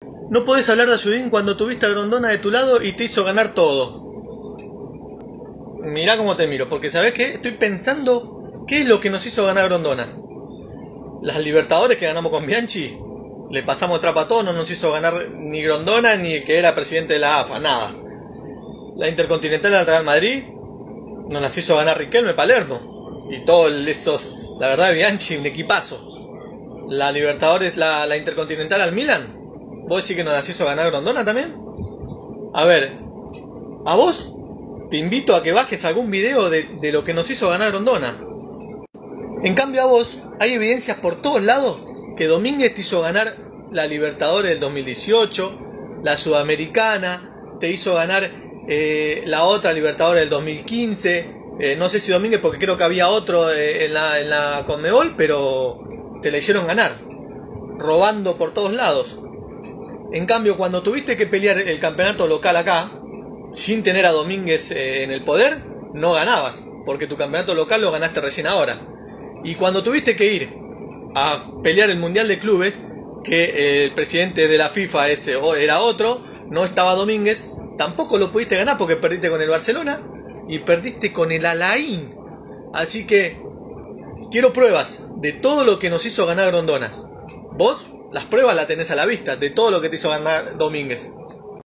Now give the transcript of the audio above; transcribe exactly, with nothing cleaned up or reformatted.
No podés hablar de Ayudín cuando tuviste a Grondona de tu lado y te hizo ganar todo. Mirá cómo te miro, porque ¿sabés qué? Estoy pensando qué es lo que nos hizo ganar Grondona. Las Libertadores que ganamos con Bianchi, le pasamos trapa a todos, no nos hizo ganar ni Grondona ni el que era presidente de la A F A, nada. La Intercontinental al Real Madrid, nos las hizo ganar Riquelme, Palermo. Y todos esos, la verdad, Bianchi, un equipazo. La Libertadores, la, la Intercontinental al Milan, ¿vos decís que nos las hizo ganar Grondona también? A ver, a vos te invito a que bajes algún video de, de lo que nos hizo ganar Grondona. En cambio a vos, hay evidencias por todos lados que Domínguez te hizo ganar la Libertadores del dos mil dieciocho, la Sudamericana, te hizo ganar eh, la otra Libertadores del dos mil quince, eh, no sé si Domínguez porque creo que había otro eh, en la, en la Conmebol, pero te la hicieron ganar, robando por todos lados. En cambio, cuando tuviste que pelear el campeonato local acá, sin tener a Domínguez eh, en el poder, no ganabas, porque tu campeonato local lo ganaste recién ahora. Y cuando tuviste que ir a pelear el Mundial de Clubes, que eh, el presidente de la FIFA ese era otro, no estaba Domínguez, tampoco lo pudiste ganar porque perdiste con el Barcelona y perdiste con el Alain. Así que quiero pruebas de todo lo que nos hizo ganar Grondona. Vos las pruebas las tenés a la vista de todo lo que te hizo ganar Domínguez.